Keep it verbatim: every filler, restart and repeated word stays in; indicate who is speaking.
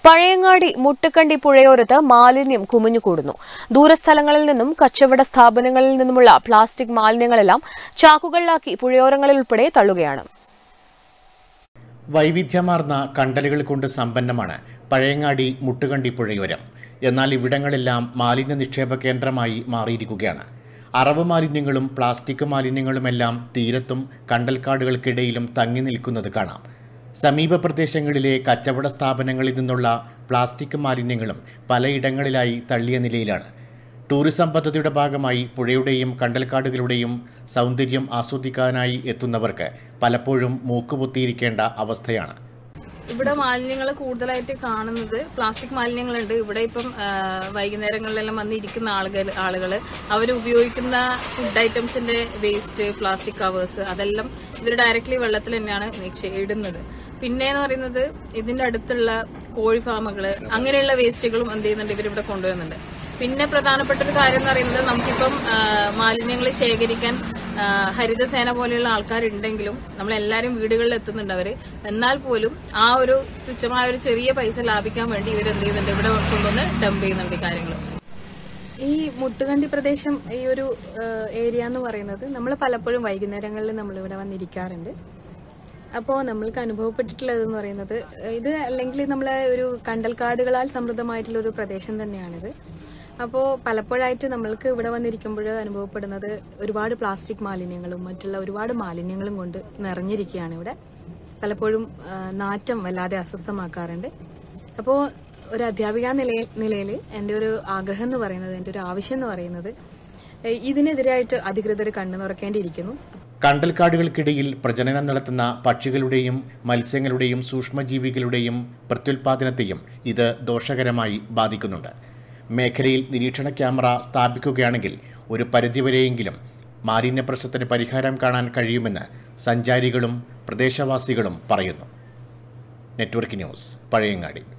Speaker 1: പഴയങ്ങാടി മുട്ടക്കണ്ടി പുഴയോരത്ത് മാലിന്യം കുമിഞ്ഞുകൂടുന്നു. ദൂരസ്ഥലങ്ങളിൽ നിന്നും കച്ചവട സ്ഥാപനങ്ങളിൽ നിന്നുമുള്ള പ്ലാസ്റ്റിക് മാലിന്യങ്ങളെല്ലാം ചാക്കുകളിലാക്കി പുഴയോരങ്ങളിൽ ഉൾപ്പെടെ തള്ളുകയാണ്.
Speaker 2: വൈവിധ്യമാർന്ന കണ്ടലുകൾ കൊണ്ട് സമ്പന്നമാണ് പഴയങ്ങാടി മുട്ടുകണ്ടി പുഴയോരം. എന്നാൽ ഇവിടങ്ങളെല്ലാം മാലിന്യ നിക്ഷേപ കേന്ദ്രമായി മാറിയിരിക്കുകയാണ്. അറവ് മാലിന്യങ്ങളും പ്ലാസ്റ്റിക് മാലിന്യങ്ങളുമെല്ലാം തീരത്തും കണ്ടൽക്കാടുകൾക്കിടയിലും തങ്ങി നിൽക്കുന്നത് കാണാം. സമീപ പ്രദേശങ്ങളിലെ കച്ചവട സ്ഥാപനങ്ങളിൽ നിന്നുള്ള പ്ലാസ്റ്റിക് മാലിന്യങ്ങളും പലയിടങ്ങളിലായി തള്ളിയ നിലയിലാണ്. ടൂറിസം പദ്ധതിയുടെ ഭാഗമായി പുഴയുടെയും കണ്ടൽക്കാടുകളുടെയും സൗന്ദര്യം ആസ്വദിക്കാനായി എത്തുന്നവർക്ക് പലപ്പോഴും മൂക്കുപൊത്തിയിരിക്കേണ്ട അവസ്ഥയാണ്.
Speaker 3: ഇവിടെ മാലിന്യങ്ങൾ കൂടുതലായിട്ട് കാണുന്നത് പ്ലാസ്റ്റിക് മാലിന്യങ്ങളുണ്ട്. ഇവിടെ ഇപ്പം വൈകുന്നേരങ്ങളിലെല്ലാം വന്നിരിക്കുന്ന ആളുകൾ ആളുകൾ അവർ ഉപയോഗിക്കുന്ന ഫുഡ് ഐറ്റംസിന്റെ വേസ്റ്റ്, പ്ലാസ്റ്റിക് കവേഴ്സ് അതെല്ലാം ഇവർ ഡയറക്ട്ലി വെള്ളത്തിൽ തന്നെയാണ് ഇടുന്നത്. പിന്നെയെന്ന് പറയുന്നത് ഇതിന്റെ അടുത്തുള്ള കോഴി ഫാമുകൾ അങ്ങനെയുള്ള വേസ്റ്റുകളും എന്ത് ചെയ്യുന്നുണ്ട് ഇവരിവിടെ കൊണ്ടുവരുന്നുണ്ട്. പിന്നെ പ്രധാനപ്പെട്ട ഒരു കാര്യം എന്ന് പറയുന്നത് നമുക്കിപ്പം മാലിന്യങ്ങൾ ശേഖരിക്കാൻ ഹരിതസേന പോലെയുള്ള ആൾക്കാരുണ്ടെങ്കിലും നമ്മളെല്ലാവരും വീടുകളിൽ എത്തുന്നുണ്ട് അവർ. എന്നാൽ പോലും ആ ഒരു തുച്ഛമായ ഒരു ചെറിയ പൈസ ലാഭിക്കാൻ വേണ്ടി ഇവർ എന്ത് ചെയ്യുന്നുണ്ട് ഇവിടെ കൊണ്ടുവന്ന് ഡംപ് ചെയ്യുന്നുണ്ട് ഈ കാര്യങ്ങൾ.
Speaker 4: ഈ മുട്ടുകണ്ടി പ്രദേശം, ഈ ഒരു ഏരിയ എന്ന് പറയുന്നത് നമ്മൾ പലപ്പോഴും വൈകുന്നേരങ്ങളിൽ നമ്മളിവിടെ വന്നിരിക്കാറുണ്ട്. അപ്പോൾ നമ്മൾക്ക് അനുഭവപ്പെട്ടിട്ടുള്ളതെന്ന് പറയുന്നത് ഇത് അല്ലെങ്കിൽ നമ്മളെ ഒരു കണ്ടൽക്കാടുകളാൽ സമൃദ്ധമായിട്ടുള്ളൊരു പ്രദേശം തന്നെയാണിത്. അപ്പോൾ പലപ്പോഴായിട്ട് നമ്മൾക്ക് ഇവിടെ വന്നിരിക്കുമ്പോൾ അനുഭവപ്പെടുന്നത് ഒരുപാട് പ്ലാസ്റ്റിക് മാലിന്യങ്ങളും മറ്റുള്ള ഒരുപാട് മാലിന്യങ്ങളും കൊണ്ട് നിറഞ്ഞിരിക്കുകയാണ് ഇവിടെ. പലപ്പോഴും നാറ്റം വല്ലാതെ അസ്വസ്ഥമാക്കാറുണ്ട്. അപ്പോൾ ഒരു അധ്യാപിക നിലയിൽ നിലയിൽ എൻ്റെ ഒരു ആഗ്രഹം എന്ന് പറയുന്നത്, എൻ്റെ ഒരു ആവശ്യം എന്ന് പറയുന്നത് ഇതിനെതിരായിട്ട് അധികൃതർ കണ്ണു തുറക്കേണ്ടിയിരിക്കുന്നു.
Speaker 2: കണ്ടൽക്കാടുകൾക്കിടയിൽ പ്രജനനം നടത്തുന്ന പക്ഷികളുടെയും മത്സ്യങ്ങളുടെയും സൂക്ഷ്മജീവികളുടെയും പ്രത്യുൽപാദനത്തെയും ഇത് ദോഷകരമായി ബാധിക്കുന്നുണ്ട്. മേഖലയിൽ നിരീക്ഷണ ക്യാമറ സ്ഥാപിക്കുകയാണെങ്കിൽ ഒരു പരിധിവരെയെങ്കിലും മാലിന്യ പ്രശ്നത്തിന് പരിഹാരം കാണാൻ കഴിയുമെന്ന് സഞ്ചാരികളും പ്രദേശവാസികളും പറയുന്നു. Network news, Pazhayangadi.